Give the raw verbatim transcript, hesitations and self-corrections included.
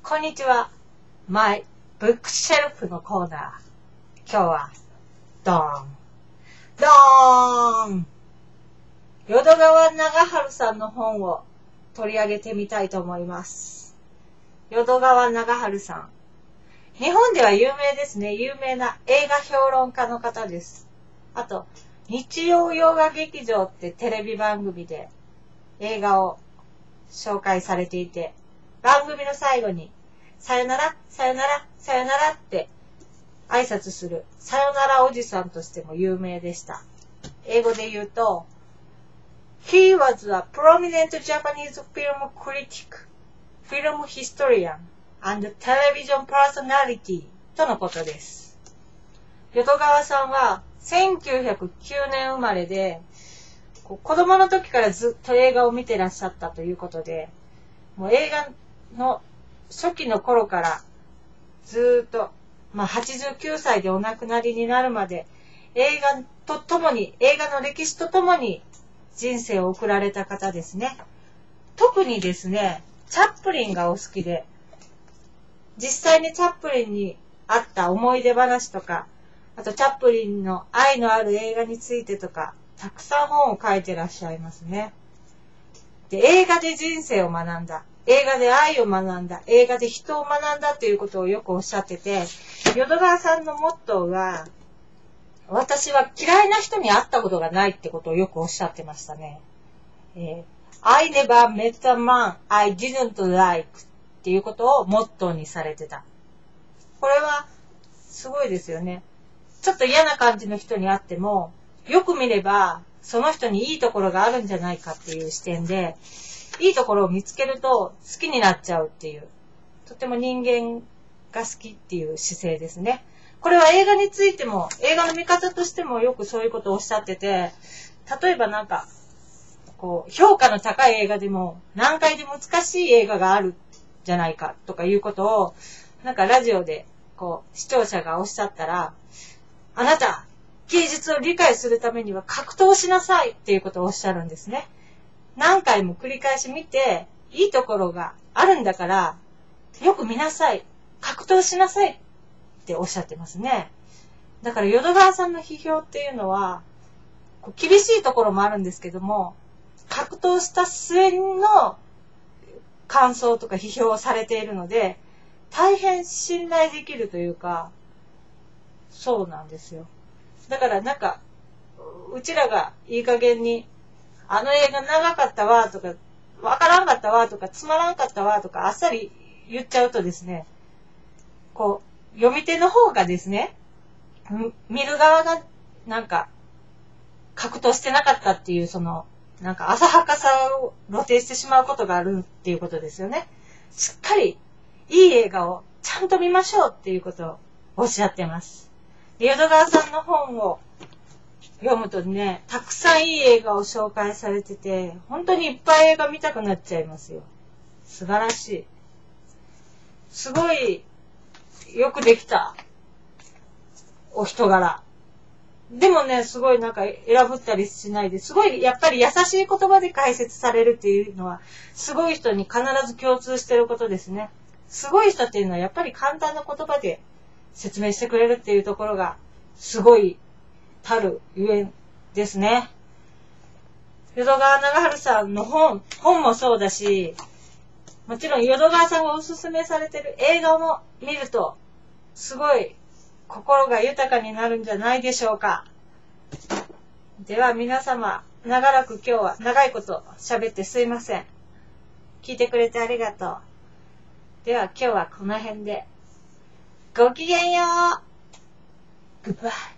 こんにちは。マイブックシェルフのコーナー。今日は、ドーン。ドーン淀川長春さんの本を取り上げてみたいと思います。淀川長春さん。日本では有名ですね。有名な映画評論家の方です。あと、日曜洋画劇場ってテレビ番組で映画を紹介されていて、番組の最後に、さよなら、さよなら、さよならって挨拶する、さよならおじさんとしても有名でした。英語で言うと、He was a prominent Japanese film critic, film historian, and television personality とのことです。淀川さんはせんきゅうひゃくきゅうねん生まれで、子供の時からずっと映画を見てらっしゃったということで、もう映画の初期の頃からずっと、まあはちじゅうきゅうさいでお亡くなりになるまで、映画とともに、映画の歴史とともに人生を送られた方ですね。特にですね、チャップリンがお好きで、実際にチャップリンにあった思い出話とか、あとチャップリンの愛のある映画についてとか、たくさん本を書いてらっしゃいますね。で、映画で人生を学んだ、映画で愛を学んだ、映画で人を学んだということをよくおっしゃってて、淀川さんのモットーが、私は嫌いな人に会ったことがないってことをよくおっしゃってましたね。えー、I never met a man I didn't like っていうことをモットーにされてた。これはすごいですよね。ちょっと嫌な感じの人に会っても、よく見ればその人にいいところがあるんじゃないかっていう視点で、いいところを見つけると好きになっちゃうっていう、とても人間が好きっていう姿勢ですね。これは映画についても、映画の見方としてもよくそういうことをおっしゃってて、例えばなんか、こう、評価の高い映画でも、難解で難しい映画があるじゃないかとかいうことを、なんかラジオで、こう、視聴者がおっしゃったら、あなた、芸術を理解するためには格闘しなさいっていうことをおっしゃるんですね。何回も繰り返し見て、いいところがあるんだから、よく見なさい。格闘しなさいっておっしゃってますね。だから淀川さんの批評っていうのは、厳しいところもあるんですけども、格闘した末の感想とか批評をされているので、大変信頼できるというか、そうなんですよ。だからなんか、うちらがいい加減に、あの映画長かったわとか、わからんかったわとか、つまらんかったわとか、あっさり言っちゃうとですね、こう、読み手の方がですね、見る側がなんか、格闘してなかったっていう、その、なんか浅はかさを露呈してしまうことがあるっていうことですよね。しっかり、いい映画をちゃんと見ましょうっていうことをおっしゃってます。淀川さんの本を読むとね、たくさんいい映画を紹介されてて、本当にいっぱい映画見たくなっちゃいますよ。素晴らしい。すごいよくできたお人柄。でもね、すごいなんか選ぶったりしないで、すごいやっぱり優しい言葉で解説されるっていうのは、すごい人に必ず共通してることですね。すごい人っていうのはやっぱり簡単な言葉で説明してくれるっていうところが、すごいたるゆえんですね。淀川長春さんの本、本もそうだし、もちろん淀川さんがおすすめされてる映画も見ると、すごい心が豊かになるんじゃないでしょうか。では皆様、長らく今日は長いこと喋ってすいません。聞いてくれてありがとう。では今日はこの辺で。ごきげんよう。グッバイ。